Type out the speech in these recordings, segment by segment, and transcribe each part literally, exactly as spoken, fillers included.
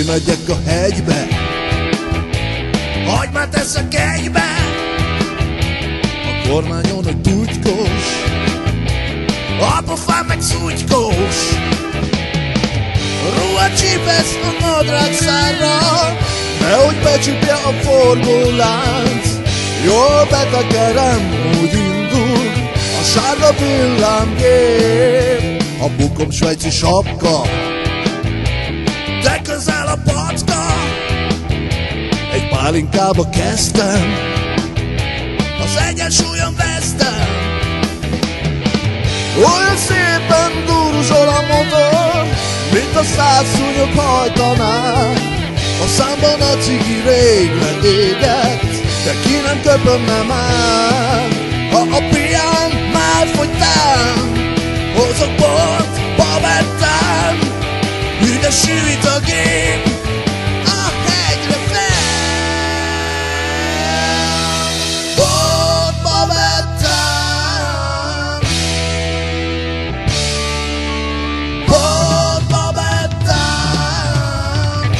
Elmegyek a hegybe, hagymát eszek egybe. A kormányon egy tugykos, a pofám meg szutykos. Ruha csípesz a nadrág szárra, nehogy becsípje a forgólánc. Jól betekerem, úgy indul a sárga villámgép. A bukom svájci sapka, de közel a packa. Egy pálinkába kezdtem, az egyensúlyom vesztem. Olyan szépen duruzsol a motor, mint a száz szúnyog hajtanák. A számban a cigi rég leégett, de ki nem köpöm már. Ha a pián már fogytál, hozok bort, babettán. Üdes süvít a gép a hegyre fel. Bort, babettán. Bort, babettán.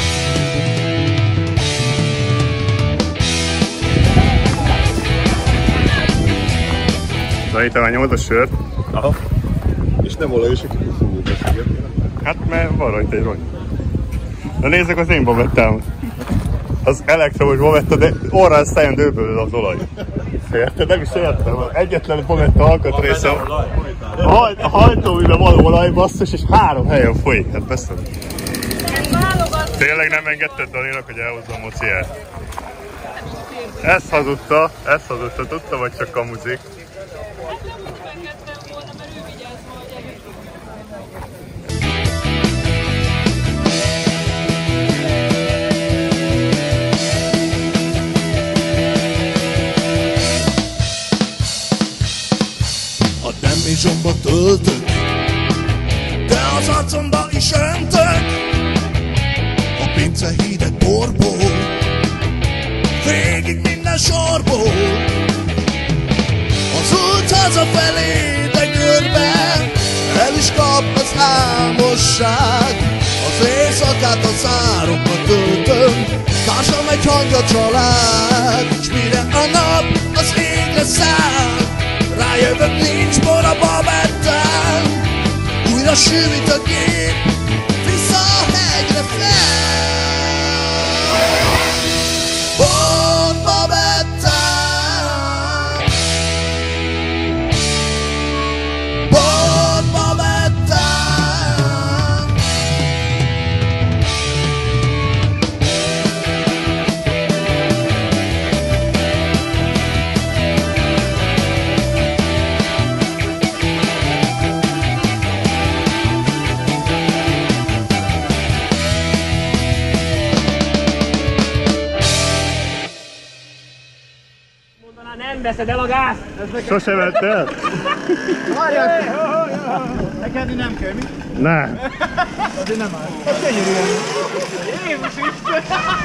Na itt már nyomod a sört? Aha. És nem olaj, és aki fújul beszélgetni. Hát mert van rajta egy rongy. Na nézzük az én babettám. Az elektromos babetta, de orrán szájon dőből az olaj. Érted? Nem is értem. Egyetlen babetta alkatrésze. A hajtóműben van olaj, basszus, és három helyen folyik. Hát persze. Tényleg nem engedted Daninak, hogy elhozza a mociát? Ezt hazudta, ezt hazudta. Tudta, vagy csak kamuzik. Zsomba töltök, de az arcomba is öntök. A pince hideg borból, végig minden sorból. Az út hazafelé, de körbe el is kap az álmosság. Az éjszakát az árokba töltöm, társam egy hangja család. S mire a nap az égre száll, rájövök, nincs bor a babettán. Újra sűvít a gép, vissza a hegyre fel. Bor, babettán. Bor, babettán. Nem veszed el a gázt! Sose vett el? Várjál! Neked nem kell, mi? Nem. Azért nem áll. Ez gyönyörűen. Jézus Isten!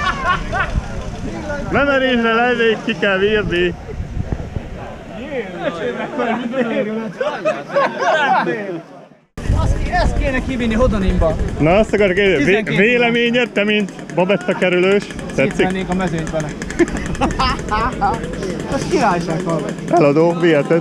Nem erény le, elég ki kell vírni. Ezt kéne kivinni Hodonimba. Na azt akarok kérdezni, véleményed, te mint babetta kerülős, tetszik? Szétvennék a mezőnyt vele. Az királyság van. Eladó, viheted.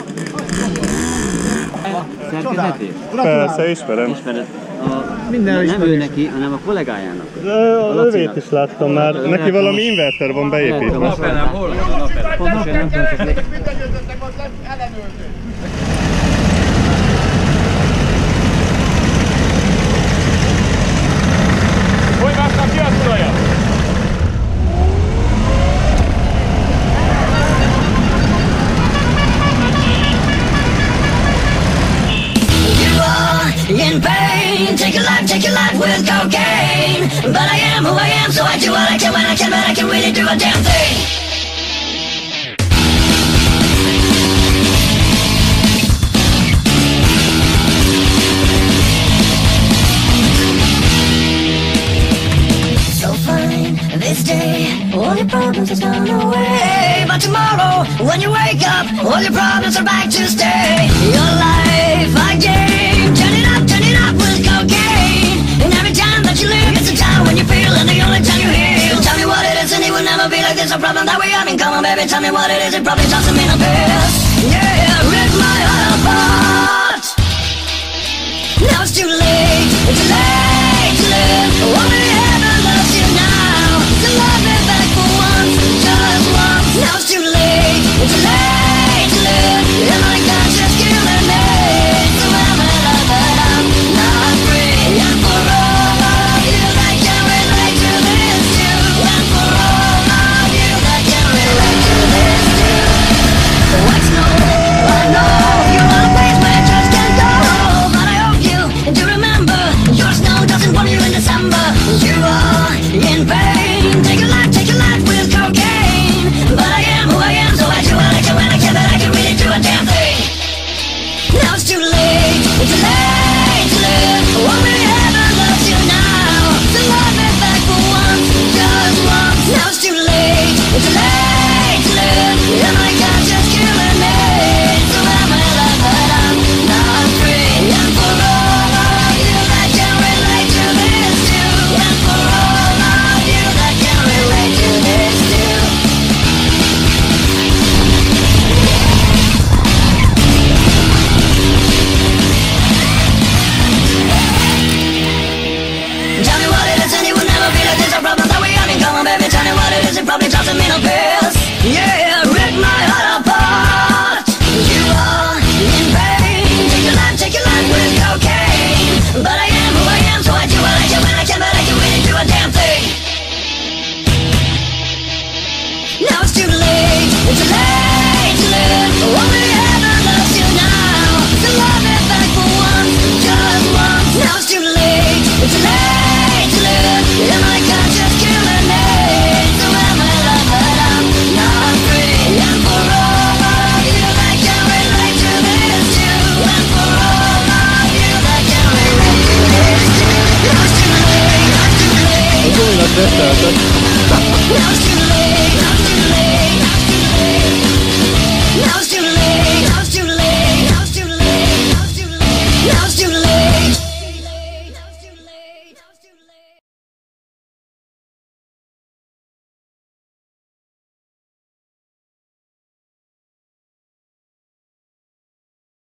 Szerkezetét? Persze, ismerem. Ismered? A, Minden nem ő neki, hanem a kollégájának. De a lövét is láttam már. Neki valami inverter van beépítve. Napelem, hol van a napelem? Pontosan nem tudom, csak Hogy vágtam ki a tulaja? In pain, take your life, take your life with cocaine. But I am who I am, so I do what I can when I can, but I can really do a damn thing. So fine, this day, all your problems are gone away. But tomorrow, when you wake up, all your problems are back to stay. Your life, a game, turn it up, turn it up with cocaine. And every time that you leave, it's a time when you feel, and the only problem that we have in common, baby. Tell me what it is, it probably just a minute pills. Yeah, rip my heart apart. Now it's too late, it's too late to live. Only heaven loves you now. So love me back for once, just once. Now it's too late, it's too late to live. And my conscience killing me. So I'm in love, but I'm not free. And for all of you that can relate to this too. And for all of you that can relate to this too. What's no, I know you are a place where you just can't go. But I hope you do remember your snow doesn't warm you in December. You are in pain. Take a life, take a life with cocaine. But I am who I am, so I do what I can when I can. But I can really do a damn thing. Now it's too late, it's too late to live. Only heaven loves you now. So love me back for once, just once. Now it's too late, it's too late to live. And my conscience killing me. So I'm in love, but I'm not free. And for all of you that can relate to this too. And for all of you that can relate to this too. Tell me what it is and you will never feel it. There's a problem that we have in common, baby. Tell me what it is, it probably doesn't mean no pills. Yeah, rip my heart apart. You are in pain. Take your life, take your life with cocaine. But I am who I am, so I do what I can when I can. But I can really do a damn thing. Now it's too late, it's too late to live. Only heaven loves you now. So love me back for once, just once. Now it's too late, it's too late to live. And my conscience killing me. So I'm in love, but I'm not free. And for all of you that can relate to this too. And for all of you that can relate to this too. Now it's too late, now it's too late. Zolinak beszéltek. Now it's too late, now it's too late, now it's too late. Now it's too late, now it's too late, now it's too late, now it's too late. Now it's too